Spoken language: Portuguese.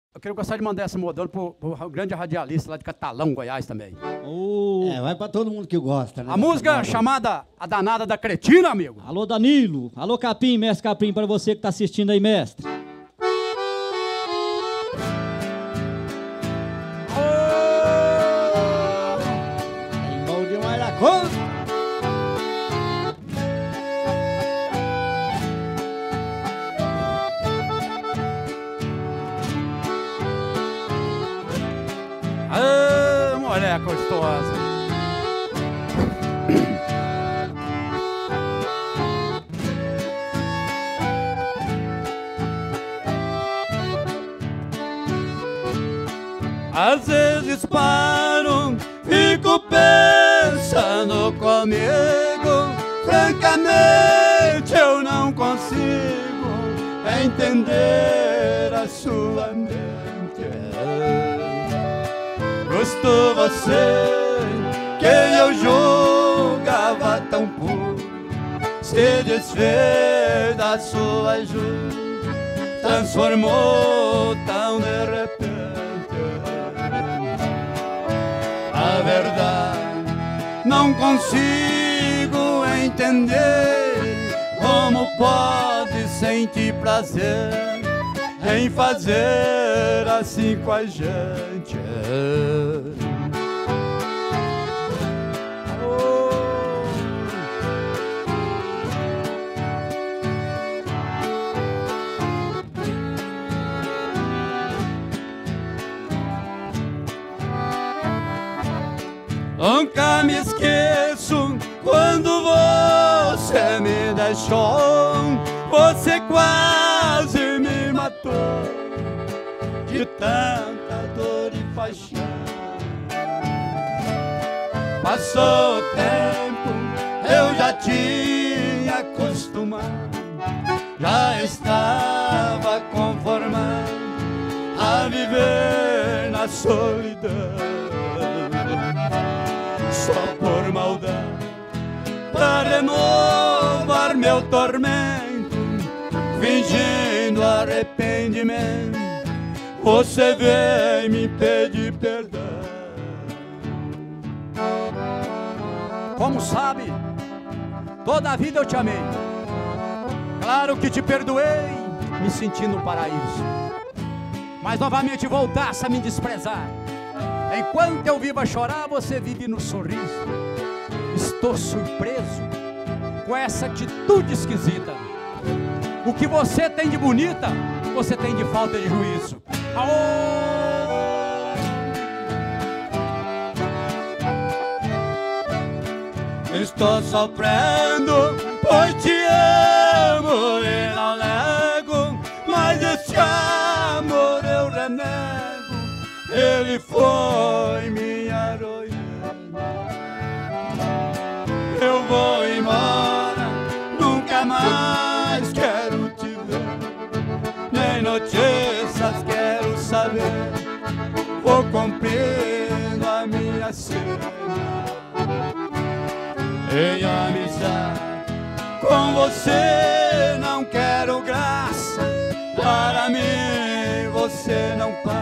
Eu gostaria de mandar essa modelo pro grande radialista lá de Catalão, Goiás também. Vai pra todo mundo que gosta, né? A música chamada A Danada da Cretina, amigo. Alô, Danilo. Alô, Capim, mestre Capim, para você que tá assistindo aí, mestre. É bom demais da conta. Mulher gostosa. Às vezes paro, fico pensando comigo. Francamente eu não consigo entender a sua mente. Gostou você, que eu julgava tão puro, se desfez da sua ajuda, transformou tão de repente. A verdade, não consigo entender como pode sentir prazer em fazer assim com a gente. Nunca me esqueço quando você me deixou. Você quase me matou de tanta dor e paixão. Passou o tempo, eu já tinha acostumado, já estava conformado a viver na solidão. Só por maldade, para renovar meu tormento, fingindo arrependimento, você vem me pedir perdão. Como sabe, toda a vida eu te amei. Claro que te perdoei, me senti no paraíso. Mas novamente voltasse a me desprezar. Enquanto eu vivo a chorar, você vive no sorriso. Estou surpreso com essa atitude esquisita. O que você tem de bonita, você tem de falta de juízo. Estou sofrendo, pois te amo e não nego, mas esse amor eu renego. Ele foi minha ruína. Eu vou embora, nunca mais quero te ver, nem notícias quero saber. Vou cumprindo a minha cena em amizade. Com você não quero graça, para mim você não passa.